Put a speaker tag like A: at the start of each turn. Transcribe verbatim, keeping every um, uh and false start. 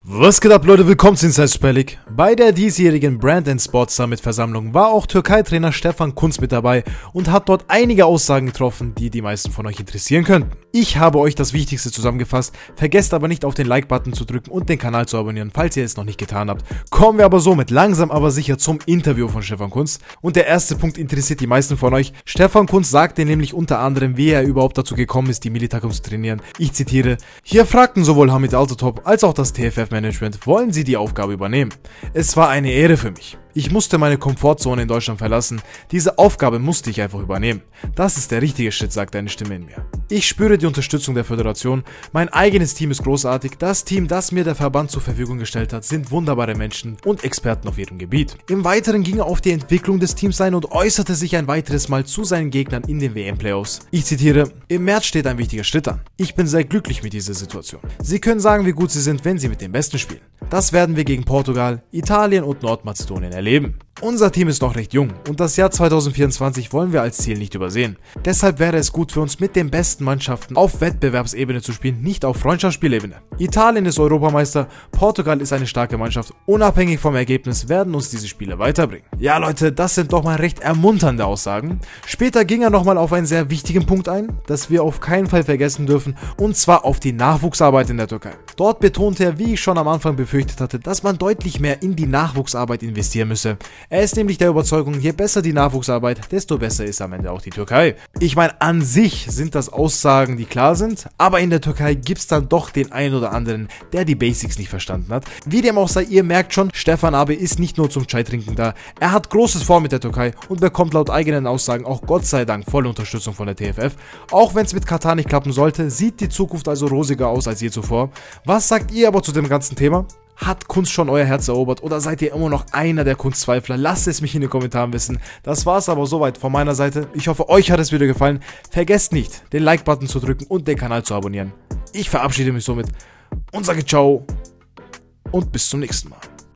A: Was geht ab, Leute? Willkommen zu Inside Super League. Bei der diesjährigen Brand and Sports Summit Versammlung war auch Türkei-Trainer Stefan Kuntz mit dabei und hat dort einige Aussagen getroffen, die die meisten von euch interessieren könnten. Ich habe euch das Wichtigste zusammengefasst, vergesst aber nicht auf den Like-Button zu drücken und den Kanal zu abonnieren, falls ihr es noch nicht getan habt. Kommen wir aber somit langsam aber sicher zum Interview von Stefan Kuntz. Und der erste Punkt interessiert die meisten von euch. Stefan Kuntz sagte nämlich unter anderem, wie er überhaupt dazu gekommen ist, die Militakum zu trainieren. Ich zitiere: Hier fragten sowohl Hamid Altintop als auch das T F F-Management, wollen sie die Aufgabe übernehmen? Es war eine Ehre für mich. Ich musste meine Komfortzone in Deutschland verlassen. Diese Aufgabe musste ich einfach übernehmen. Das ist der richtige Schritt, sagt eine Stimme in mir. Ich spüre die Unterstützung der Föderation. Mein eigenes Team ist großartig. Das Team, das mir der Verband zur Verfügung gestellt hat, sind wunderbare Menschen und Experten auf ihrem Gebiet. Im Weiteren ging er auf die Entwicklung des Teams ein und äußerte sich ein weiteres Mal zu seinen Gegnern in den W M-Playoffs. Ich zitiere: Im März steht ein wichtiger Schritt an. Ich bin sehr glücklich mit dieser Situation. Sie können sagen, wie gut sie sind, wenn sie mit den Besten spielen. Das werden wir gegen Portugal, Italien und Nordmazedonien erleben. Unser Team ist noch recht jung und das Jahr zweitausendvierundzwanzig wollen wir als Ziel nicht übersehen. Deshalb wäre es gut für uns, mit den besten Mannschaften auf Wettbewerbsebene zu spielen, nicht auf Freundschaftsspielebene. Italien ist Europameister, Portugal ist eine starke Mannschaft. Unabhängig vom Ergebnis werden uns diese Spiele weiterbringen. Ja Leute, das sind doch mal recht ermunternde Aussagen. Später ging er nochmal auf einen sehr wichtigen Punkt ein, das wir auf keinen Fall vergessen dürfen, und zwar auf die Nachwuchsarbeit in der Türkei. Dort betonte er, wie ich schon am Anfang befürchtet hatte, dass man deutlich mehr in die Nachwuchsarbeit investieren müsse. Er ist nämlich der Überzeugung, je besser die Nachwuchsarbeit, desto besser ist am Ende auch die Türkei. Ich meine, an sich sind das Aussagen, die klar sind, aber in der Türkei gibt es dann doch den einen oder anderen, der die Basics nicht verstanden hat. Wie dem auch sei, ihr merkt schon, Stefan Abi ist nicht nur zum Chai trinken da. Er hat Großes vor mit der Türkei und bekommt laut eigenen Aussagen auch Gott sei Dank volle Unterstützung von der T F F. Auch wenn es mit Katar nicht klappen sollte, sieht die Zukunft also rosiger aus als je zuvor. Was sagt ihr aber zu dem ganzen Thema? Hat Kunst schon euer Herz erobert oder seid ihr immer noch einer der Kunstzweifler? Lasst es mich in den Kommentaren wissen. Das war's aber soweit von meiner Seite. Ich hoffe, euch hat das Video gefallen. Vergesst nicht, den Like-Button zu drücken und den Kanal zu abonnieren. Ich verabschiede mich somit und sage ciao und bis zum nächsten Mal.